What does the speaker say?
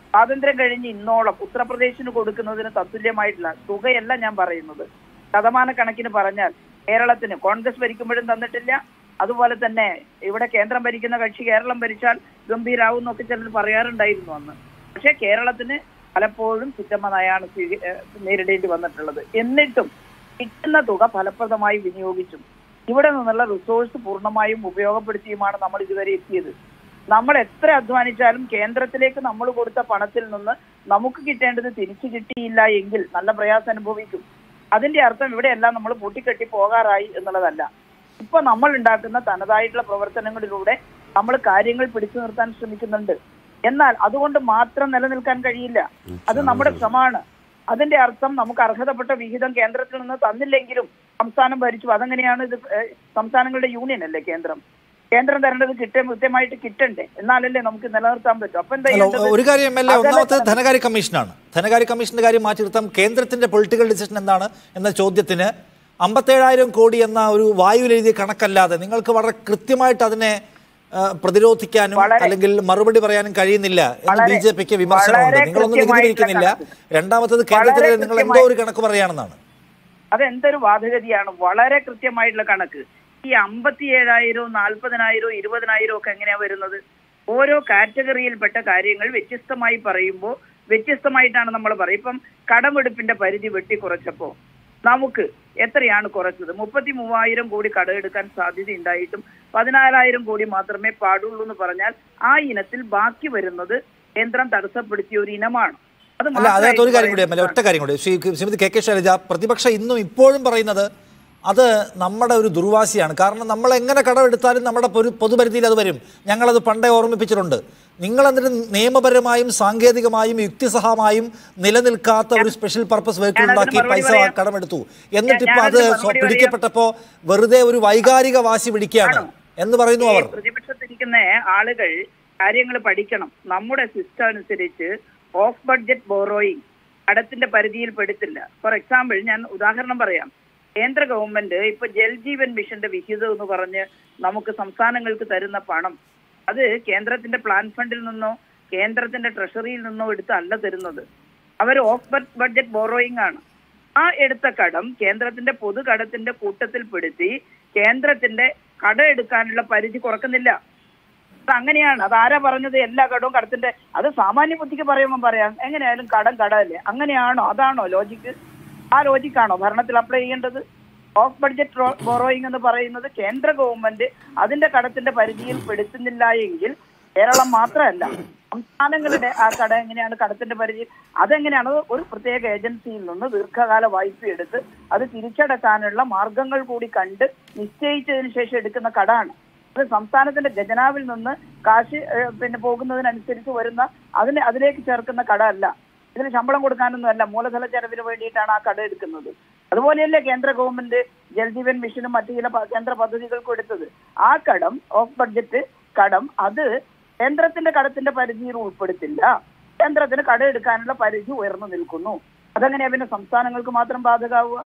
സ്വാതന്ത്ര്യം കഴിഞ്ഞ് ഇന്നോളം ഉത്തർപ്രദേശിന് കൊടുക്കുന്നതിന് തത്തുല്യമായിട്ടുള്ള തുകയല്ല ഞാൻ പറയുന്നത്. ശതമാനക്കണക്കിന് പറഞ്ഞാൽ കേരളത്തിന് കോൺഗ്രസ് ഭരിക്കുമ്പോഴും തന്നിട്ടില്ല. അതുപോലെ തന്നെ ഇവിടെ കേന്ദ്രം ഭരിക്കുന്ന കക്ഷി കേരളം ഭരിച്ചാൽ ഗംഭീരാവും എന്നൊക്കെ ചിലർ പറയാറുണ്ടായിരുന്നു അന്ന്. പക്ഷെ കേരളത്തിന് പലപ്പോഴും ചിറ്റമ്മ നയാണ് നേരിടേണ്ടി വന്നിട്ടുള്ളത്. എന്നിട്ടും കിട്ടുന്ന തുക ഫലപ്രദമായി വിനിയോഗിച്ചും ഇവിടെ നിന്നുള്ള റിസോഴ്സ് പൂർണ്ണമായും ഉപയോഗപ്പെടുത്തിയുമാണ് നമ്മൾ ഇതുവരെ എത്തിയത്. നമ്മൾ എത്ര അധ്വാനിച്ചാലും കേന്ദ്രത്തിലേക്ക് നമ്മൾ കൊടുത്ത പണത്തിൽ നിന്ന് നമുക്ക് കിട്ടേണ്ടത് തിരിച്ചു കിട്ടിയില്ല എങ്കിൽ നല്ല പ്രയാസം അനുഭവിക്കും. അതിന്റെ അർത്ഥം ഇവിടെയെല്ലാം നമ്മൾ പൂട്ടിക്കെട്ടി പോകാറായി എന്നുള്ളതല്ല. ഇപ്പൊ നമ്മൾ ഉണ്ടാക്കുന്ന തനതായിട്ടുള്ള പ്രവർത്തനങ്ങളിലൂടെ നമ്മൾ കാര്യങ്ങൾ പിടിച്ചു നിർത്താൻ ശ്രമിക്കുന്നുണ്ട്. എന്നാൽ അതുകൊണ്ട് മാത്രം നിലനിൽക്കാൻ കഴിയില്ല. അത് നമ്മുടെ ശ്രമമാണ്. അതിന്റെ അർത്ഥം നമുക്ക് അർഹതപ്പെട്ട വിഹിതം കേന്ദ്രത്തിൽ നിന്ന് തന്നില്ലെങ്കിലും സംസ്ഥാനം ഭരിച്ചു. അതെങ്ങനെയാണ്? ഇത് സംസ്ഥാനങ്ങളുടെ യൂണിയൻ അല്ലേ കേന്ദ്രം. കേന്ദ്രം തരേണ്ടത് കൃത്യമായിട്ട് കിട്ടണ്ടേ, എന്നാലല്ലേ നമുക്ക് നിലനിർത്താൻ പറ്റും. അപ്പൊ എന്താ ഒരു കാര്യം ഒന്നാമത്തെ ധനകാര്യ കമ്മീഷനാണ്. ധനകാര്യ കമ്മീഷന്റെ കാര്യം മാറ്റി നിർത്താം. കേന്ദ്രത്തിന്റെ പൊളിറ്റിക്കൽ ഡിസിഷൻ എന്താണ് എന്ന ചോദ്യത്തിന് 57,000 കോടി എന്ന ഒരു വായുവിൽ എഴുതിയ കണക്കല്ലാതെ നിങ്ങൾക്ക് വളരെ കൃത്യമായിട്ട് അതിനെ പ്രതിരോധിക്കാനും അല്ലെങ്കിൽ മറുപടി പറയാനും കഴിയുന്നില്ല എന്ന് BJPക്ക് വിമർശനമുണ്ട്. നിങ്ങളൊന്നും വിശദീകരിക്കുന്നില്ല. രണ്ടാമത്തത് കേന്ദ്രത്തിലെ നിങ്ങൾ എന്തോ ഒരു കണക്ക് പറയാണെന്നാണ്. അതെന്തൊരു വാദഗതിയാണ്. വളരെ കൃത്യമായിട്ടുള്ള കണക്ക്. ഈ 57,000, 40,000, 20,000 ഒക്കെ എങ്ങനെയാ വരുന്നത്? ഓരോ കാറ്റഗറിയിൽപ്പെട്ട കാര്യങ്ങൾ വ്യത്യസ്തമായി പറയുമ്പോൾ വ്യത്യസ്തമായിട്ടാണ് നമ്മൾ പറയും. ഇപ്പം കടമെടുപ്പിന്റെ പരിധി വെട്ടിക്കുറച്ചപ്പോ നമുക്ക് എത്രയാണ് കുറച്ചത്? 33,000 കോടി കടമെടുക്കാൻ സാധ്യത ഉണ്ടായിട്ടും 14,000 കോടി മാത്രമേ പാടുള്ളൂ എന്ന് പറഞ്ഞാൽ ആ ഇനത്തിൽ ബാക്കി വരുന്നത് കേന്ദ്രം തടസ്സപ്പെടുത്തിയ ഒരു ഇനമാണ്. അതിനകത്ത് ഒരു കാര്യം കൂടി ഒറ്റ കാര്യം കൂടി ശ്രീമതി KK ശൈലജ, പ്രതിപക്ഷം ഇന്നും ഇപ്പോഴും പറയുന്നത് അത് നമ്മുടെ ഒരു ദുർവാശിയാണ്. കാരണം നമ്മൾ എങ്ങനെ കടമെടുത്താലും നമ്മുടെ പൊതുപരിധിയിൽ അത് വരും. ഞങ്ങളത് പണ്ടേ ഓർമ്മിപ്പിച്ചിട്ടുണ്ട്. നിങ്ങളെന്നിട്ട് നിയമപരമായും സാങ്കേതികമായും യുക്തിസഹമായും നിലനിൽക്കാത്ത ഒരു സ്പെഷ്യൽ പർപ്പസ് വെഹിക്കിൾ ഉണ്ടാക്കി പൈസ കടമെടുത്തു. എന്നിട്ടിപ്പോൾ അത് പിടിക്കപ്പെട്ടപ്പോൾ വെറുതെ ഒരു വൈകാരിക വാശി പിടിക്കുകയാണ് എന്ന് പറയുന്നു അവർ. പ്രതിപക്ഷത്തിരിക്കുന്ന ആളുകൾ കാര്യങ്ങൾ പഠിക്കണം. നമ്മുടെ സിസ്റ്റം അനുസരിച്ച് ഓഫ് ബഡ്ജറ്റ് ബോറോയിങ് കടത്തിന്റെ പരിധിയിൽ പെടുത്തില്ല. ഫോർ എക്സാമ്പിൾ ഞാൻ ഉദാഹരണം പറയാം. കേന്ദ്ര ഗവൺമെന്റ് ഇപ്പൊ ജൽജീവൻ മിഷന്റെ വിഹിതം എന്ന് പറഞ്ഞ് നമുക്ക് സംസ്ഥാനങ്ങൾക്ക് തരുന്ന പണം അത് കേന്ദ്രത്തിന്റെ പ്ലാൻ ഫണ്ടിൽ നിന്നോ കേന്ദ്രത്തിന്റെ ട്രഷറിയിൽ നിന്നോ എടുത്തല്ല തരുന്നത്. അവർ ഓഫ് ബഡ്ജറ്റ് ബോറോയിങ് ആണ്. ആ എടുത്ത കടം കേന്ദ്രത്തിന്റെ പൊതുകടത്തിന്റെ കൂട്ടത്തിൽപ്പെടുത്തി കേന്ദ്രത്തിന്റെ കടം എടുക്കാനുള്ള പരിധി കുറക്കുന്നില്ല. അത് അങ്ങനെയാണ്. അതാരാ പറഞ്ഞത്? എല്ലാ കടവും കടത്തിന്റെ അത് സാമാന്യ ബുദ്ധിക്ക് പറയുമ്പോൾ പറയാം. എങ്ങനെയായാലും കടമല്ലേ? അങ്ങനെയാണോ? അതാണോ ലോജിക്ക്? ആ ലോജിക്കാണോ ഭരണത്തിൽ അപ്ലൈ ചെയ്യേണ്ടത്? ഓഫ് ബഡ്ജറ്റ് ബോറോയിങ് എന്ന് പറയുന്നത് കേന്ദ്ര ഗവൺമെന്റ് അതിന്റെ കടത്തിന്റെ പരിധിയിൽ പെടുത്തുന്നില്ല എങ്കിൽ കേരളം മാത്രമല്ല സംസ്ഥാനങ്ങളുടെ ആ കട എങ്ങനെയാണ് കടത്തിന്റെ പരിധി? അതെങ്ങനെയാണ്? ഒരു പ്രത്യേക ഏജൻസിയിൽ നിന്ന് ദീർഘകാല വായ്പ എടുത്ത് അത് തിരിച്ചടക്കാനുള്ള മാർഗങ്ങൾ കൂടി കണ്ട് നിശ്ചയിച്ചതിന് ശേഷം എടുക്കുന്ന കടമാണ്. അത് സംസ്ഥാനത്തിന്റെ ഖജനാവിൽ നിന്ന് കാശ് പോകുന്നതിനനുസരിച്ച് വരുന്ന അതിലേക്ക് ചേർക്കുന്ന കട അല്ല. ഇതിന് ശമ്പളം കൊടുക്കാനൊന്നുമല്ല, മൂലധന ചെലവിന് വേണ്ടിയിട്ടാണ് ആ കട എടുക്കുന്നത്. അതുപോലെയല്ലേ കേന്ദ്ര ഗവൺമെന്റ് ജൽജീവൻ മിഷനും മറ്റു ചില കേന്ദ്ര പദ്ധതികൾക്കും എടുത്തത്. ആ കടം ഓഫ് ബഡ്ജറ്റ് കടം അത് കേന്ദ്രത്തിന്റെ കടത്തിന്റെ പരിധിയിൽ ഉൾപ്പെടുത്തില്ല. കേന്ദ്രത്തിന് കടം എടുക്കാനുള്ള പരിധി ഉയർന്നു നിൽക്കുന്നു. അതെങ്ങനെയാ പിന്നെ സംസ്ഥാനങ്ങൾക്ക് മാത്രം ബാധകമാവുക?